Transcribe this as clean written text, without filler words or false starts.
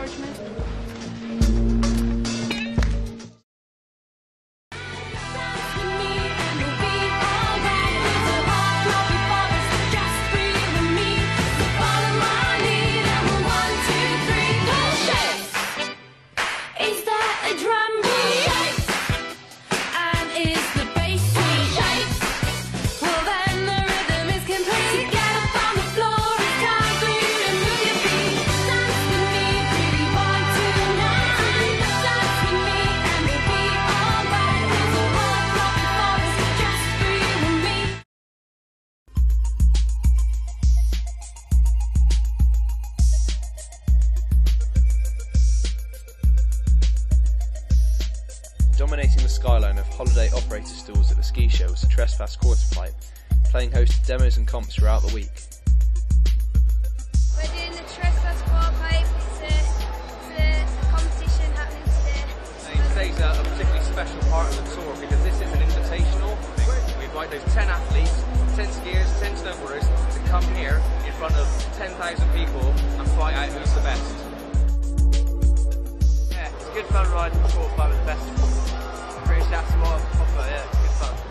encouragement. Dominating the skyline of holiday operator stalls at the ski show was the Trespass Quarterpipe, playing host to demos and comps throughout the week. We're doing the Trespass Quarterpipe. It's a competition happening today. Today's a particularly special part of the tour because this is an invitational. We invite those 10 athletes, 10 skiers, 10 snowboarders to come here in front of 10,000 people and fight out who's the best. Yeah, it's good fun riding the quarterpipe with the best British Astronaut offer, yeah, it's good fun.